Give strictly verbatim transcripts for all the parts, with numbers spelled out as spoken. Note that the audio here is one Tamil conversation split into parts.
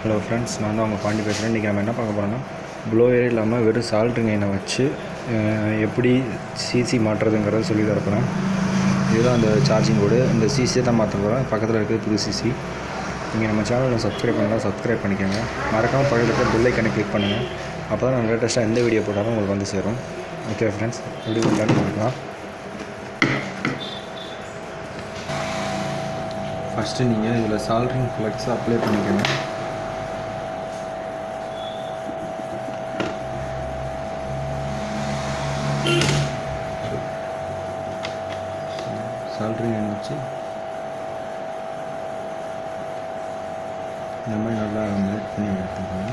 ஹலோ ஃப்ரெண்ட்ஸ், நான் வந்து அவங்க பாண்டி பேசுகிறேன். இன்றைக்கி நம்ம என்ன பார்க்க போகிறோம்னா, ப்ளோயரே இல்லாமல் வெறும் சால்ட்ரிங் எண்ணெய் வச்சு எப்படி சிசி மாற்றுறதுங்கிறத சொல்லி தரப்போகிறேன். இதுதான் அந்த சார்ஜிங் போர்டு. இந்த சிசியை தான் மாற்ற போகிறேன். பக்கத்தில் இருக்கிற புது சிசி. நீங்கள் நம்ம சேனலில் சப்ஸ்கிரைப் பண்ணலாம், சப்ஸ்கிரைப் பண்ணிக்கோங்க. மறக்காமல் பக்கத்தில் இருக்கிற பெல் ஐக்கானை கிளிக் பண்ணுங்கள். அப்போ தான் நான் லேட்டஸ்ட்டாக எந்த வீடியோ போட்டாலும் உங்களுக்கு வந்து சேரும். ஓகே ஃப்ரெண்ட்ஸ், எப்படி பண்ணலான்னு பார்க்கலாம். ஃபஸ்ட்டு நீங்கள் இதில் சால்ட்ரிங் ஃப்ளெக்ஸை அப்ளை பண்ணிக்கோங்க. சால்ட்ரிங் எண்ணெய் வச்சு இந்த மாதிரி நல்லா மெல்ட் பண்ணி எடுத்துக்கோங்க.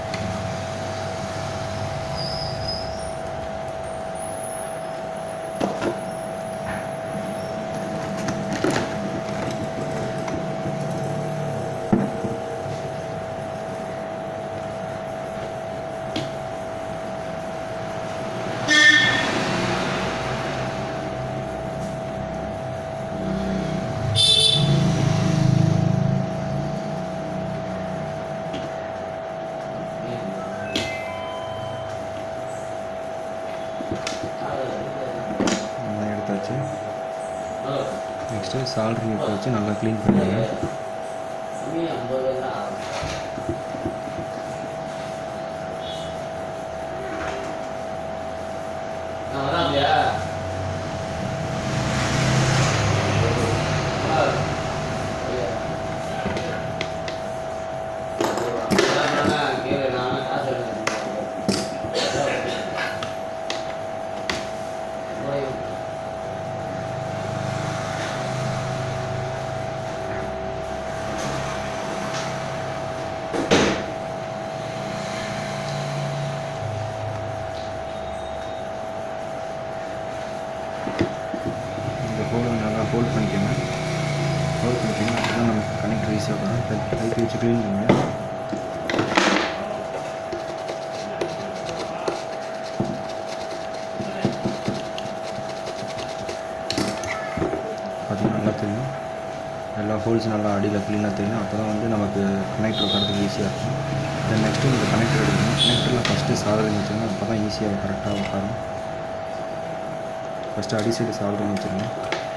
எடுத்தாச்சு. நெக்ஸ்ட்டு சால்ட்ரிங் இப்போ வச்சு நல்லா க்ளீன் பண்ணுங்க. ஹோல்டு நல்லா ஹோல்ட் பண்ணிக்கோங்க. ஹோல்ட் பண்ணிக்கோங்க. அப்போ தான் நமக்கு கனெக்டர் ஈஸியாக வரும். கைக்கு வச்சு க்ளீன் பண்ணுங்க. பார்த்தீங்கன்னா நல்லா தெரியும். எல்லா ஹோல்ஸும் நல்லா அடியில் க்ளீனாக தெரியும். அப்போ தான் வந்து நமக்கு கனெக்டர் வைக்கிறதுக்கு ஈஸியாக இருக்கும். தென் நெக்ஸ்ட்டு இந்த கனெக்டர் எடுக்கணும். கனெக்டரில் ஃபஸ்ட்டு சால்ட்ரிங் வச்சுருங்க. அப்போ தான் ஈஸியாக கரெக்டாக உட்காரும். ஃபஸ்ட்டு அடி சைடு சால்ட்ரிங் வச்சுருங்க.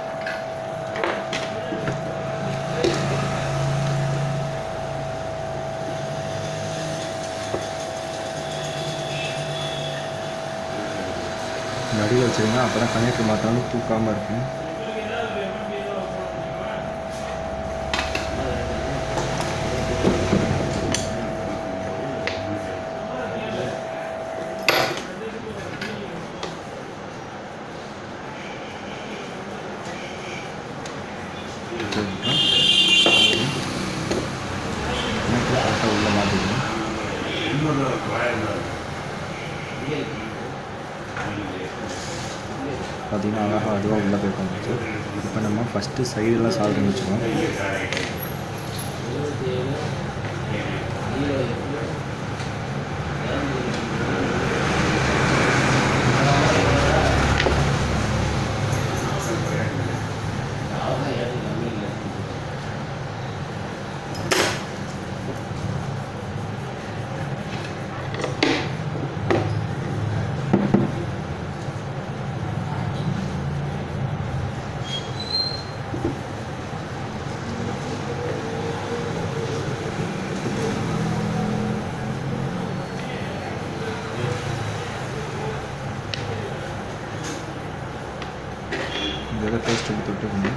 இந்த அடியில் வச்சுருங்க. அப்போ தான் கனெக்டர் மாற்றாலும் தூக்காமல் இருக்கும். கரெக்டாக உள்ள மாற்றிக்கணும். பார்த்தீங்கன்னா அழகாக அதுவாக உள்ளே போய் வந்துச்சு. இப்போ நம்ம ஃபஸ்ட்டு சைடெல்லாம் சால்ட்ரிங் வச்சுக்கோம். இதை பேஸ்ட் எடுத்து விட்டுக்கணும்.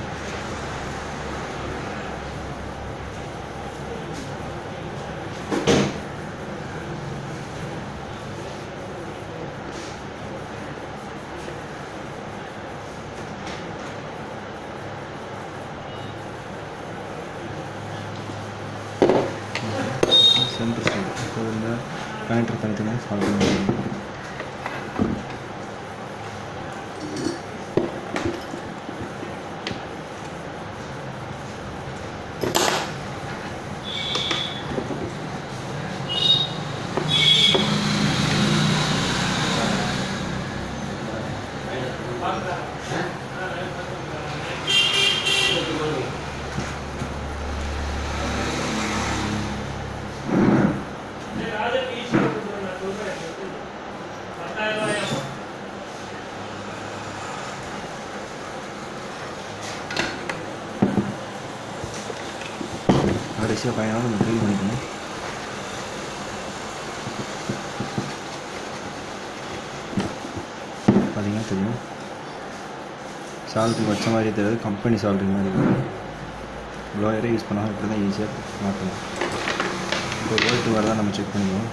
சென்டர் சைடு இப்போ இந்த கனெக்டர் தனித்தனியாக சால்வ் பண்ணி கடைசியாக ஃபைனலாக நம்ம க்ளீன் பண்ணிக்கணும். பார்த்தீங்கன்னா தெரியும், சால்ட்டு வச்ச மாதிரி தெரியாது, கம்பெனி சால்ட்டு மாதிரி இருக்கும். ப்ளோயரே யூஸ் பண்ணாமல் இப்படி தான் ஈஸியாக மாற்றலாம். இப்போ வோல்ட்டு வரதான் நம்ம செக் பண்ணிக்குவோம்.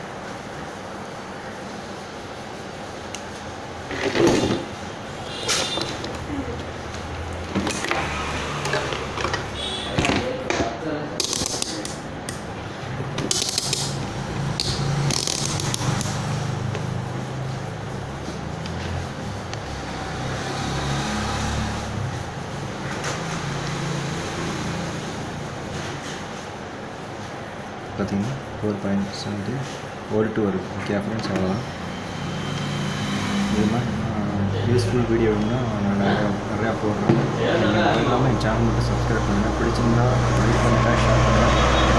பார்த்தீங்கன்னா ஃபோர் பாயிண்ட் செவன்ட்டி வோல்ட்டு வருது. ஓகே ஃப்ரெண்ட்ஸ், அவ்வளோதான். இது மாதிரி யூஸ்ஃபுல் வீடியோன்னா நான் நிறையா நிறையா போடுறேன். நீங்கள் இல்லாமல் என் சேனல் மட்டும் சப்ஸ்கிரைப் பண்ணுங்கள். பிடிச்சிருந்தா லைக் பண்ணுங்கள், ஷேர் பண்ணுங்கள்.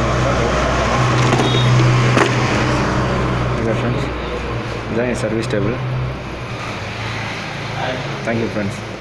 ஓகே ஃப்ரெண்ட்ஸ், இதுதான் என் சர்வீஸ் டேபிள். Thank you friends.